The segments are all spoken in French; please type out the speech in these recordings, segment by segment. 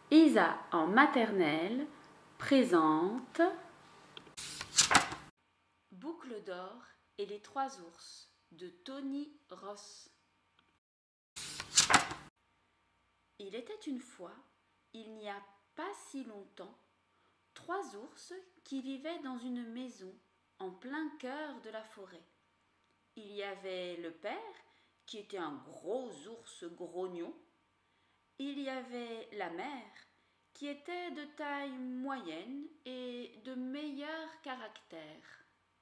Isa en maternelle présente Boucle d'or et les trois ours de Tony Ross. Il était une fois, il n'y a pas si longtemps, trois ours qui vivaient dans une maison en plein cœur de la forêt. Il y avait le père, qui était un gros ours grognon. Il y avait la mère, qui était de taille moyenne et de meilleur caractère.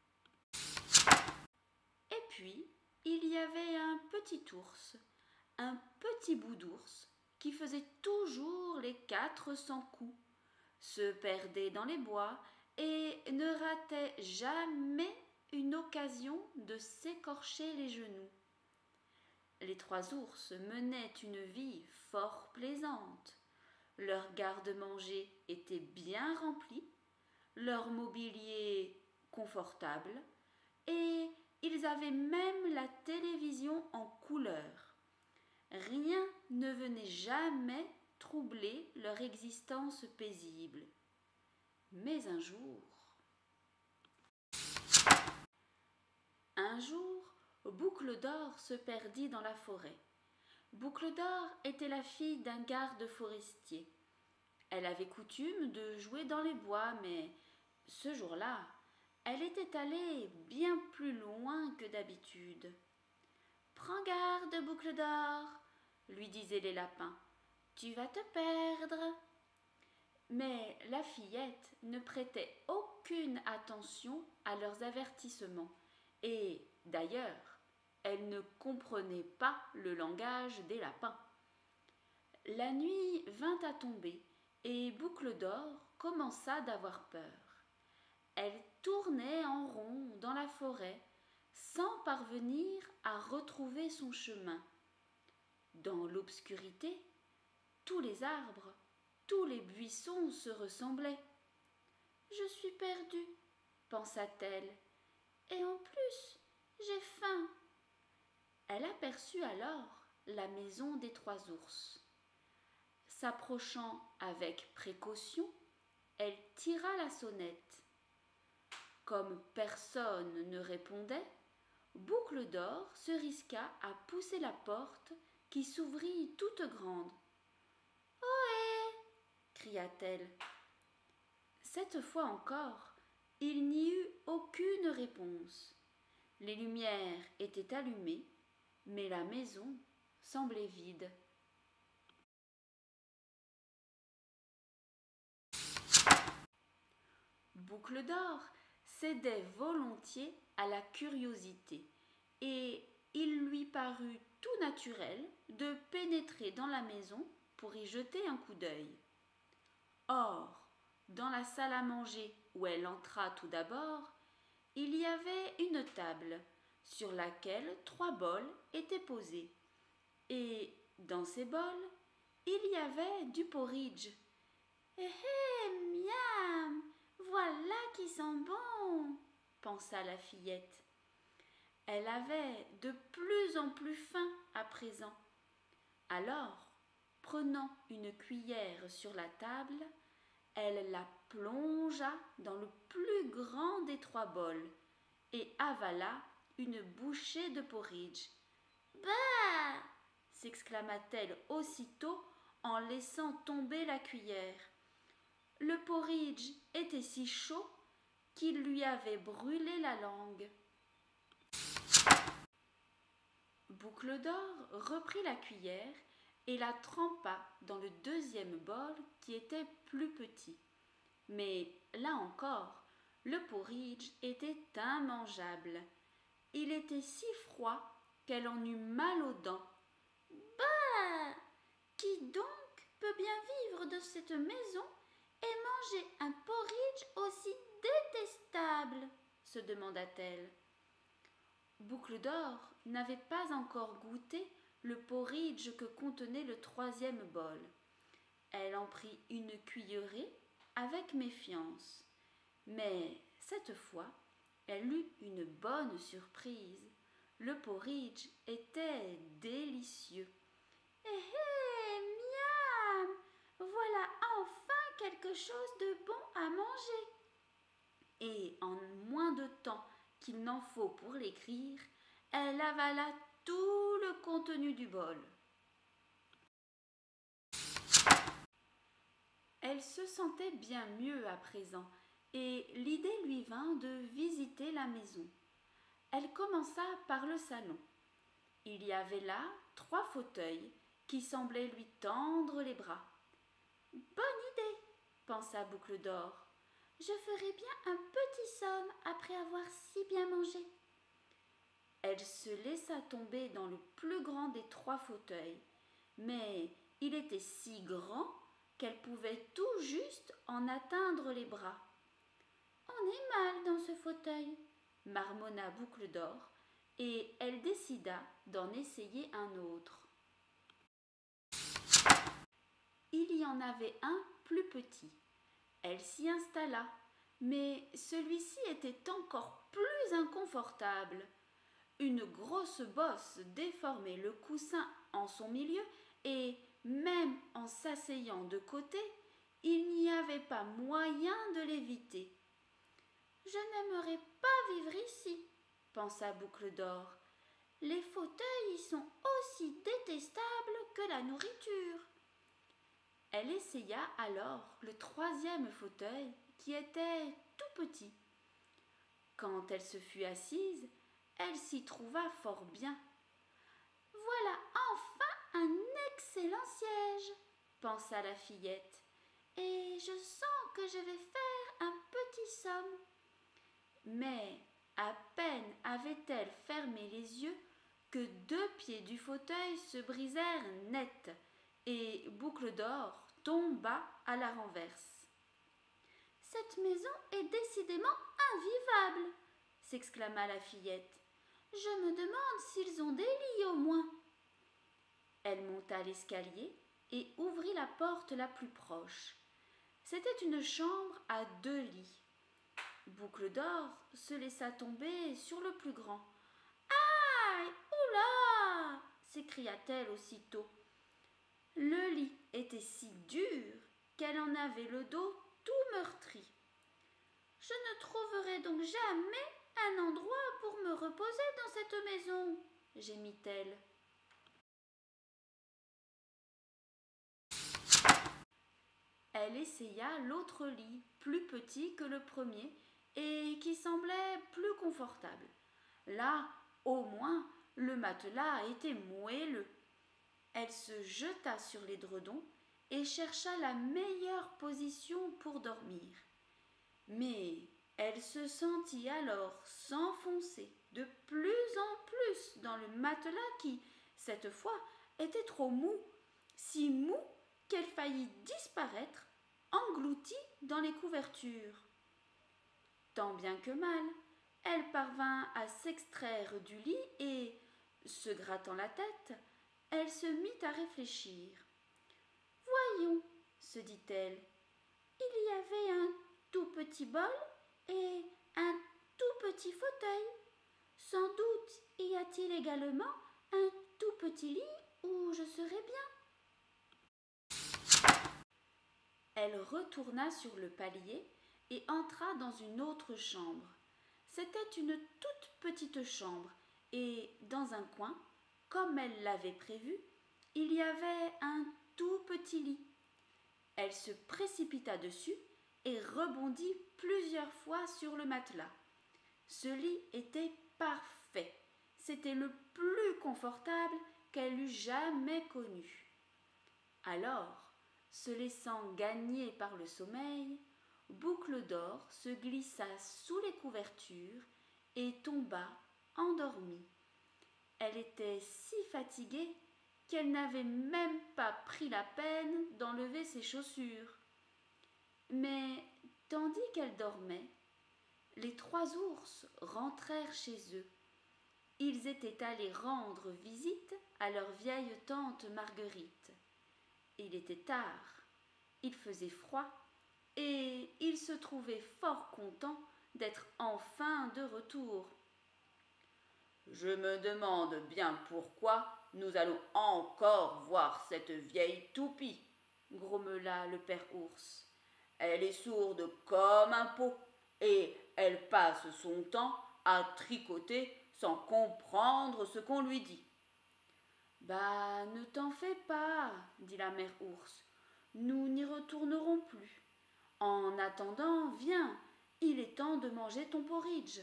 Et puis, il y avait un petit ours, un petit bout d'ours, qui faisait toujours les 400 coups, se perdait dans les bois et ne ratait jamais une occasion de s'écorcher les genoux. Les trois ours menaient une vie fort plaisante. Leur garde-manger était bien rempli, leur mobilier confortable, et ils avaient même la télévision en couleur. Rien ne venait jamais troubler leur existence paisible. Mais un jour, Boucle d'or se perdit dans la forêt. Boucle d'or était la fille d'un garde forestier. Elle avait coutume de jouer dans les bois, mais ce jour-là, elle était allée bien plus loin que d'habitude. « Prends garde, Boucle d'or !» lui disaient les lapins. « Tu vas te perdre !» Mais la fillette ne prêtait aucune attention à leurs avertissements, et, d'ailleurs, elle ne comprenait pas le langage des lapins. La nuit vint à tomber, et Boucle d'or commença d'avoir peur. Elle tournait en rond dans la forêt, sans parvenir à retrouver son chemin. Dans l'obscurité, tous les arbres, tous les buissons se ressemblaient. « Je suis perdue, » pensa-t-elle, « et en plus, j'ai faim. » Elle aperçut alors la maison des trois ours. S'approchant avec précaution, elle tira la sonnette. Comme personne ne répondait, Boucle d'or se risqua à pousser la porte qui s'ouvrit toute grande. « Ohé !» cria-t-elle. Cette fois encore, il n'y eut aucune réponse. Les lumières étaient allumées, mais la maison semblait vide. Boucle d'or cédait volontiers à la curiosité, et il lui parut tout naturel de pénétrer dans la maison pour y jeter un coup d'œil. Or, dans la salle à manger où elle entra tout d'abord, il y avait une table sur laquelle 3 bols étaient posés, et dans ces bols, il y avait du porridge. « Hé hé, miam, voilà qui sent bon !» pensa la fillette. Elle avait de plus en plus faim à présent. Alors, prenant une cuillère sur la table, elle la plongea dans le plus grand des 3 bols et avala une bouchée de porridge. « Bah !» s'exclama-t-elle aussitôt en laissant tomber la cuillère. Le porridge était si chaud qu'il lui avait brûlé la langue. Boucle d'or reprit la cuillère et la trempa dans le 2e bol qui était plus petit. Mais là encore, le porridge était immangeable. Il était si froid qu'elle en eut mal aux dents. « Bah ! Qui donc peut bien vivre de cette maison et manger un porridge aussi détestable ?» se demanda-t-elle. Boucle d'or n'avait pas encore goûté le porridge que contenait le 3e bol. Elle en prit une cuillerée avec méfiance. Mais cette fois, elle eut une bonne surprise. Le porridge était délicieux. « Hé hé, miam! Voilà chose de bon à manger. Et en moins de temps qu'il n'en faut pour l'écrire, elle avala tout le contenu du bol. Elle se sentait bien mieux à présent, et l'idée lui vint de visiter la maison. Elle commença par le salon. Il y avait là 3 fauteuils qui semblaient lui tendre les bras. Bonne idée, pensa Boucle d'Or. Je ferai bien un petit somme après avoir si bien mangé. Elle se laissa tomber dans le plus grand des 3 fauteuils, mais il était si grand qu'elle pouvait tout juste en atteindre les bras. On est mal dans ce fauteuil, marmonna Boucle d'Or, et elle décida d'en essayer un autre. Il y en avait un plus petit. Elle s'y installa, mais celui-ci était encore plus inconfortable. Une grosse bosse déformait le coussin en son milieu et, même en s'asseyant de côté, il n'y avait pas moyen de l'éviter. « Je n'aimerais pas vivre ici, » pensa Boucle d'Or. « Les fauteuils y sont aussi détestables que la nourriture. » Elle essaya alors le 3e fauteuil qui était tout petit. Quand elle se fut assise, elle s'y trouva fort bien. « Voilà enfin un excellent siège, » pensa la fillette, « et je sens que je vais faire un petit somme. » Mais à peine avait-elle fermé les yeux que 2 pieds du fauteuil se brisèrent net et Boucle d'Or tomba à la renverse. « Cette maison est décidément invivable, » s'exclama la fillette. « Je me demande s'ils ont des lits au moins. » Elle monta l'escalier et ouvrit la porte la plus proche. C'était une chambre à 2 lits. Boucle d'Or se laissa tomber sur le plus grand. « Aïe, oula !» s'écria-t-elle aussitôt. Le lit était si dur qu'elle en avait le dos tout meurtri. « Je ne trouverai donc jamais un endroit pour me reposer dans cette maison, » gémit-elle. Elle essaya l'autre lit, plus petit que le premier et qui semblait plus confortable. Là, au moins, le matelas était moelleux. Elle se jeta sur l'édredon et chercha la meilleure position pour dormir. Mais elle se sentit alors s'enfoncer de plus en plus dans le matelas qui, cette fois, était trop mou, si mou qu'elle faillit disparaître, engloutie dans les couvertures. Tant bien que mal, elle parvint à s'extraire du lit et, se grattant la tête, elle se mit à réfléchir. « Voyons, » se dit-elle, « il y avait un tout petit bol et un tout petit fauteuil. Sans doute y a-t-il également un tout petit lit où je serais bien. » Elle retourna sur le palier et entra dans une autre chambre. C'était une toute petite chambre et, dans un coin, comme elle l'avait prévu, il y avait un tout petit lit. Elle se précipita dessus et rebondit plusieurs fois sur le matelas. Ce lit était parfait. C'était le plus confortable qu'elle eût jamais connu. Alors, se laissant gagner par le sommeil, Boucle d'Or se glissa sous les couvertures et tomba endormie. Elle était si fatiguée qu'elle n'avait même pas pris la peine d'enlever ses chaussures. Mais tandis qu'elle dormait, les 3 ours rentrèrent chez eux. Ils étaient allés rendre visite à leur vieille tante Marguerite. Il était tard, il faisait froid, et ils se trouvaient fort contents d'être enfin de retour. « Je me demande bien pourquoi nous allons encore voir cette vieille toupie, » grommela le père ours. Elle est sourde comme un pot et elle passe son temps à tricoter sans comprendre ce qu'on lui dit. Bah, ne t'en fais pas, dit la mère ours. Nous n'y retournerons plus. En attendant, viens, il est temps de manger ton porridge.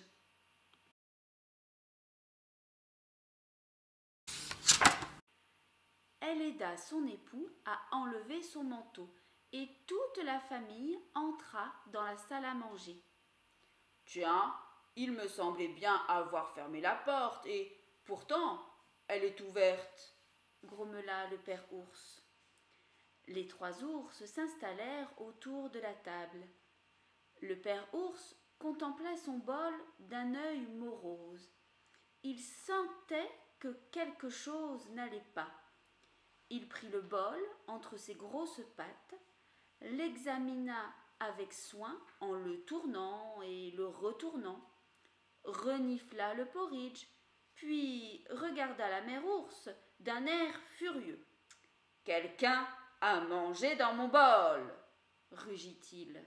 Elle aida son époux à enlever son manteau et toute la famille entra dans la salle à manger. Tiens, il me semblait bien avoir fermé la porte et pourtant elle est ouverte, grommela le père ours. Les 3 ours s'installèrent autour de la table. Le père ours contemplait son bol d'un œil morose. Il sentait que quelque chose n'allait pas. Il prit le bol entre ses grosses pattes, l'examina avec soin en le tournant et le retournant, renifla le porridge, puis regarda la mère ours d'un air furieux. « Quelqu'un a mangé dans mon bol !» rugit-il.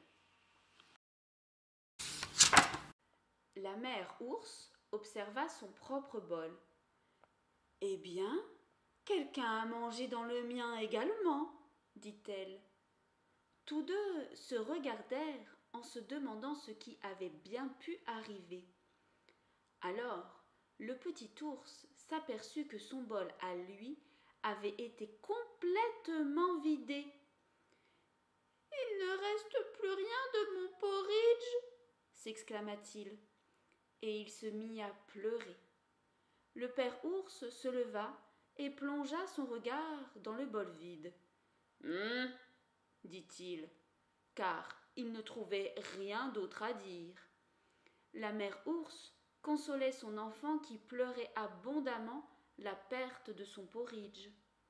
La mère ours observa son propre bol. « Eh bien, quelqu'un a mangé dans le mien également, dit-elle. Tous deux se regardèrent en se demandant ce qui avait bien pu arriver. Alors, le petit ours s'aperçut que son bol à lui avait été complètement vidé. « Il ne reste plus rien de mon porridge !» s'exclama-t-il, et il se mit à pleurer. Le père ours se leva et plongea son regard dans le bol vide. « dit-il, car il ne trouvait rien d'autre à dire. La mère ours consolait son enfant qui pleurait abondamment la perte de son porridge.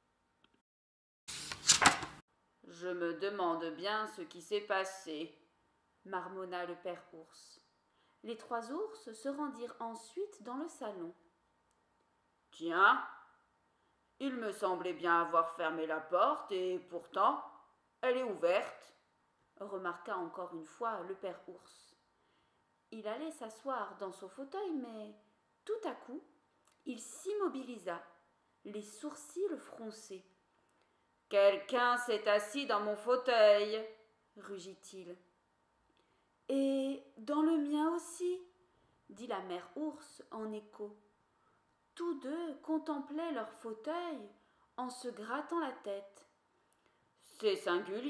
« Je me demande bien ce qui s'est passé, » marmonna le père ours. Les 3 ours se rendirent ensuite dans le salon. « Tiens, il me semblait bien avoir fermé la porte et pourtant elle est ouverte, » remarqua encore une fois le père ours. Il allait s'asseoir dans son fauteuil, mais tout à coup, il s'immobilisa, les sourcils froncés. « Quelqu'un s'est assis dans mon fauteuil, » rugit-il. « Et dans le mien aussi, » dit la mère ours en écho. Tous deux contemplaient leur fauteuil en se grattant la tête. « C'est singulier, »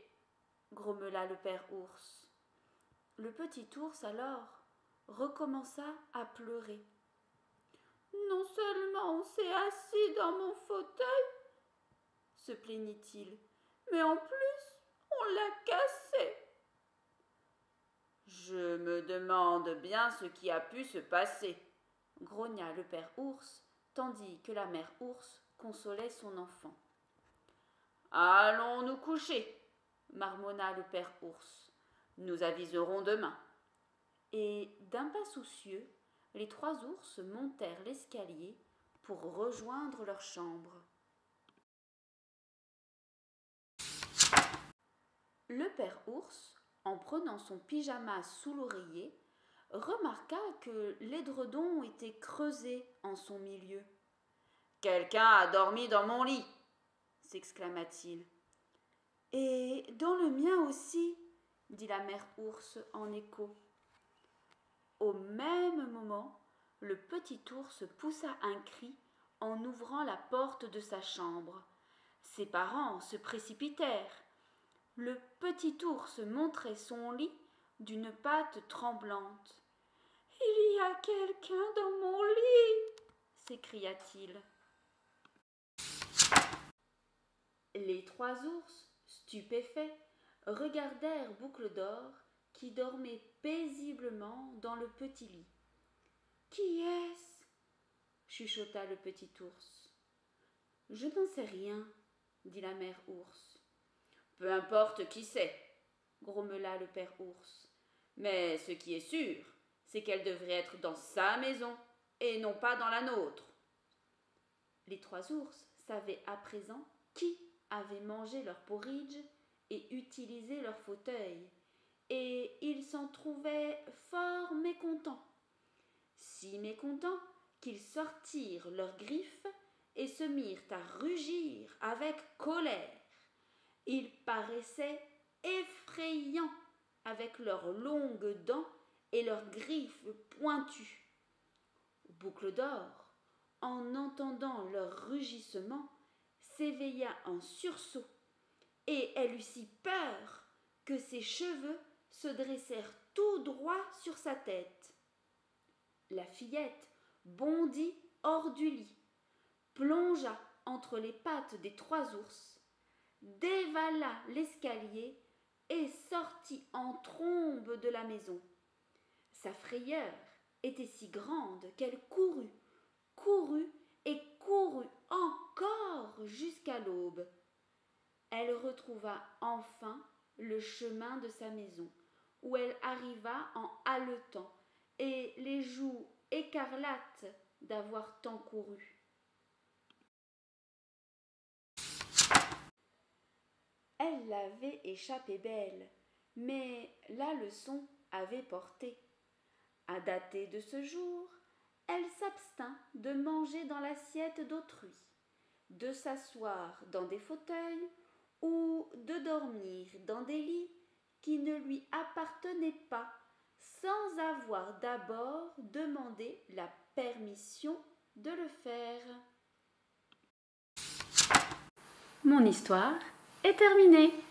grommela le père ours. Le petit ours alors recommença à pleurer. « Non seulement on s'est assis dans mon fauteuil, se plaignit-il, mais en plus on l'a cassé. » « Je me demande bien ce qui a pu se passer, » grogna le père ours, tandis que la mère ours consolait son enfant. « Allons nous coucher, » marmonna le père ours. « Nous aviserons demain. » Et d'un pas soucieux, les 3 ours montèrent l'escalier pour rejoindre leur chambre. Le père ours, en prenant son pyjama sous l'oreiller, remarqua que l'édredon était creusé en son milieu. « Quelqu'un a dormi dans mon lit !» s'exclama-t-il. « Et dans le mien aussi !» dit la mère ours en écho. Au même moment, le petit ours poussa un cri en ouvrant la porte de sa chambre. Ses parents se précipitèrent. Le petit ours montrait son lit d'une patte tremblante. « Il y a quelqu'un dans mon lit !» s'écria-t-il. Les 3 ours, stupéfaits, regardèrent Boucle d'Or qui dormait paisiblement dans le petit lit. « Qui est-ce » chuchota le petit ours. « Je n'en sais rien, » dit la mère ours. « Peu importe qui c'est, » grommela le père ours. « Mais ce qui est sûr, c'est qu'elle devrait être dans sa maison et non pas dans la nôtre. » Les 3 ours savaient à présent qui avait mangé leur porridge et utiliser leur fauteuil, et ils s'en trouvaient fort mécontents. Si mécontents qu'ils sortirent leurs griffes et se mirent à rugir avec colère. Ils paraissaient effrayants avec leurs longues dents et leurs griffes pointues. Boucle d'Or, en entendant leur rugissement, s'éveilla en sursaut, et elle eut si peur que ses cheveux se dressèrent tout droit sur sa tête. La fillette bondit hors du lit, plongea entre les pattes des 3 ours, dévala l'escalier et sortit en trombe de la maison. Sa frayeur était si grande qu'elle courut et courut encore jusqu'à l'aube. Elle retrouva enfin le chemin de sa maison, où elle arriva en haletant et les joues écarlates d'avoir tant couru. Elle l'avait échappé belle, mais la leçon avait porté. À dater de ce jour, elle s'abstint de manger dans l'assiette d'autrui, de s'asseoir dans des fauteuils ou de dormir dans des lits qui ne lui appartenaient pas, sans avoir d'abord demandé la permission de le faire. Mon histoire est terminée.